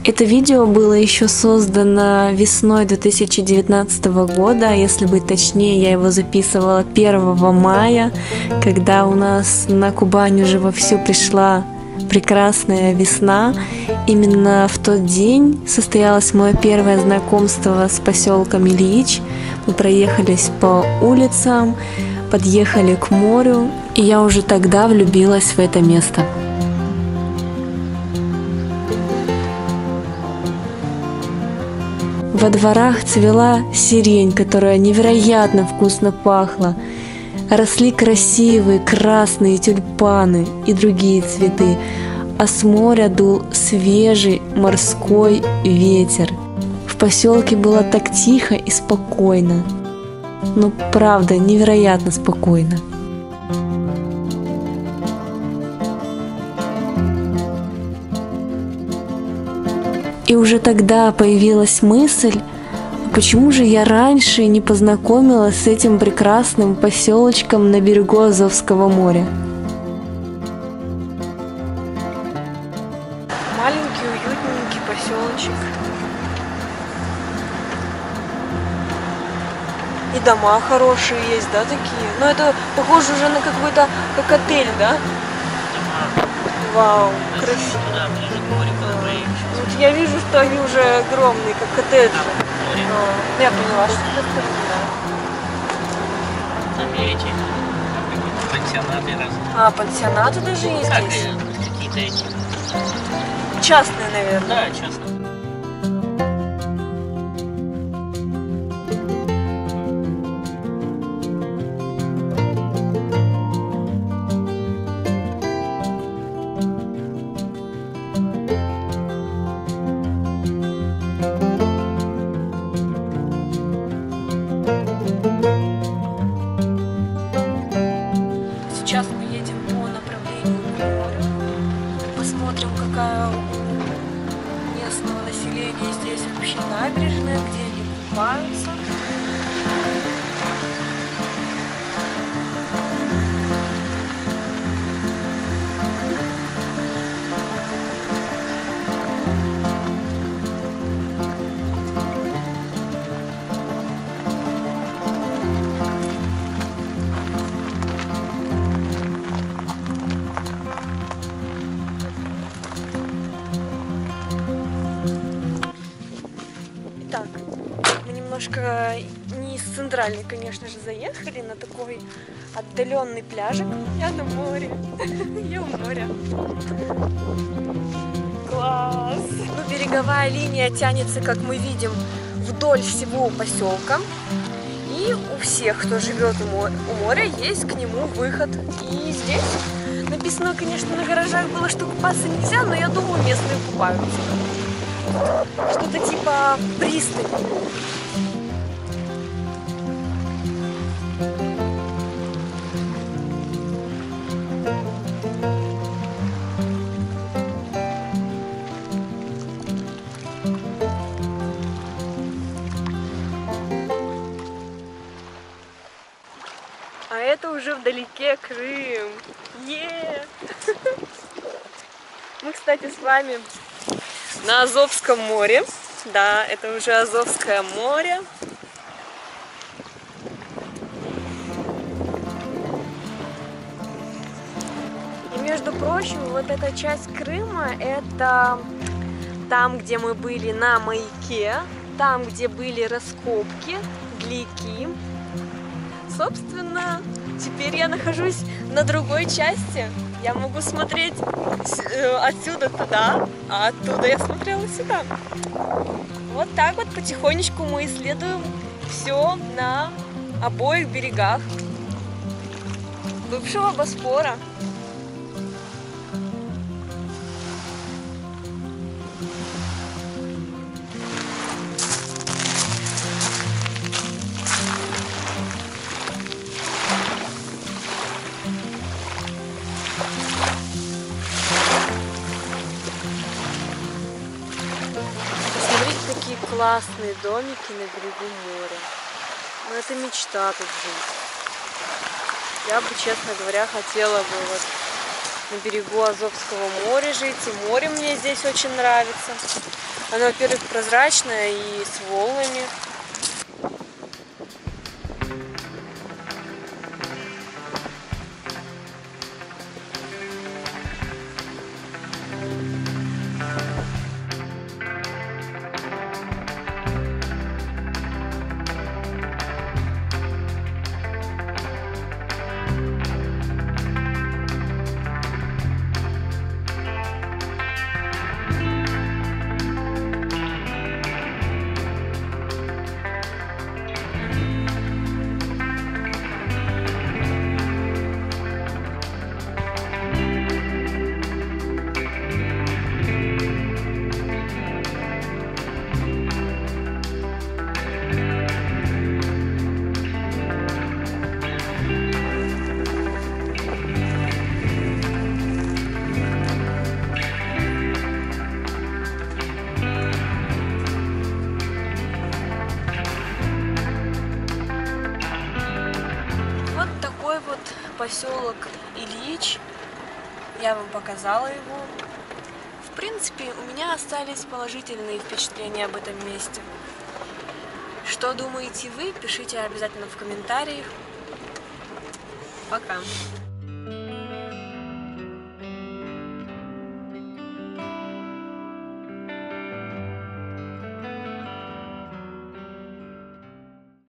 Это видео было еще создано весной 2019 года, если быть точнее, я его записывала 1 мая, когда у нас на Кубань уже вовсю пришла прекрасная весна. Именно в тот день состоялось мое первое знакомство с поселком Ильич. Мы проехались по улицам, подъехали к морю, и я уже тогда влюбилась в это место. Во дворах цвела сирень, которая невероятно вкусно пахла. Росли красивые красные тюльпаны и другие цветы, а с моря дул свежий морской ветер. В поселке было так тихо и спокойно. Ну, правда, невероятно спокойно. И уже тогда появилась мысль, почему же я раньше не познакомилась с этим прекрасным поселочком на берегу Азовского моря. Маленький, уютненький поселочек. И дома хорошие есть, да, такие? Но это похоже уже на какой-то, как отель, да? Вау, красиво. Вот я вижу, что они уже огромные, как коттеджи. Я поняла, что это там эти пансионаты разные. А, пансионаты даже есть здесь? Какие-то эти. Частные, наверное. Да, частные. Сейчас мы едем по направлению к морю. Посмотрим, какая у местного населения здесь вообще набережная, где они купаются. Итак, мы немножко не из центральной, конечно же, заехали на такой отдаленный пляжик. Я на море. Я у моря. Класс! Ну, береговая линия тянется, как мы видим, вдоль всего поселка. И у всех, кто живет у моря, есть к нему выход. И здесь написано, конечно, на гаражах было, что купаться нельзя, но я думаю, местные купаются. Что-то типа пристани. А это уже вдалеке Крым. Мы, кстати, с вами на Азовском море. Да, это уже Азовское море. И, между прочим, вот эта часть Крыма, это там, где мы были на маяке, там, где были раскопки, гливки. Собственно, теперь я нахожусь на другой части. Я могу смотреть отсюда туда, а оттуда я смотрела сюда. Вот так вот потихонечку мы исследуем все на обоих берегах бывшего Босфора. Какие классные домики на берегу моря. Ну, это мечта тут жить. Я бы, честно говоря, хотела бы вот на берегу Азовского моря жить. И море мне здесь очень нравится. Оно, во-первых, прозрачное и с волнами. Поселок Ильич. Я вам показала его. В принципе, у меня остались положительные впечатления об этом месте. Что думаете вы? Пишите обязательно в комментариях. Пока!